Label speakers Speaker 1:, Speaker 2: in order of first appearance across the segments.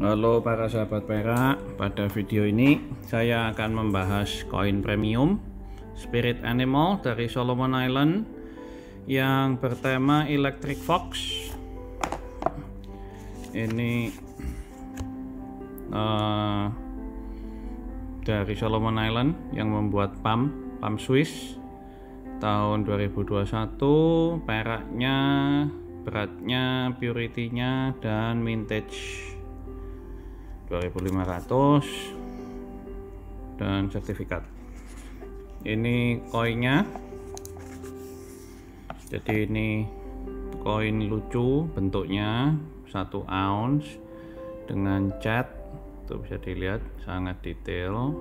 Speaker 1: Halo para sahabat perak, pada video ini saya akan membahas koin premium Spirit Animal dari Solomon Island yang bertema Electric Fox. Ini dari Solomon Island yang membuat pump Swiss tahun 2021. Peraknya, beratnya, purity-nya, dan vintage 2500 dan sertifikat. Ini koinnya. Jadi ini koin lucu, bentuknya 1 ounce dengan cat, tuh bisa dilihat sangat detail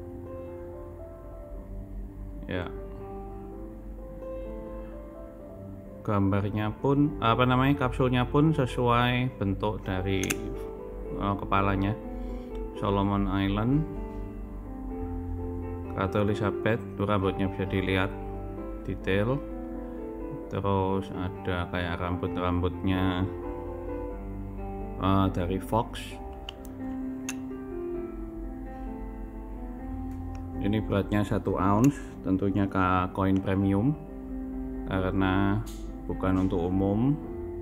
Speaker 1: ya. Gambarnya pun kapsulnya pun sesuai bentuk dari kepalanya Solomon Island. Ratu Elizabeth tuh rambutnya bisa dilihat detail, terus ada kayak rambutnya dari fox. Ini beratnya 1 ounce, tentunya koin premium karena bukan untuk umum.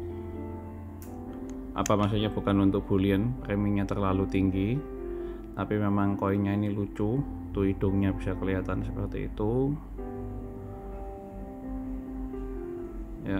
Speaker 1: Maksudnya bukan untuk bullion, preminya terlalu tinggi, tapi memang koinnya ini lucu. Tuh hidungnya bisa kelihatan seperti itu ya.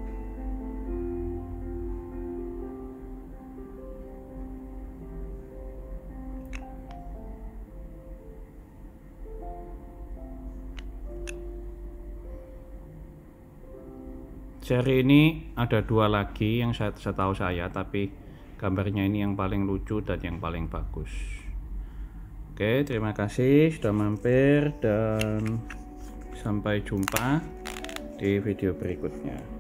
Speaker 1: Seri ini ada 2 lagi yang setahu saya, tapi gambarnya ini yang paling lucu dan yang paling bagus. Oke, terima kasih sudah mampir dan sampai jumpa di video berikutnya.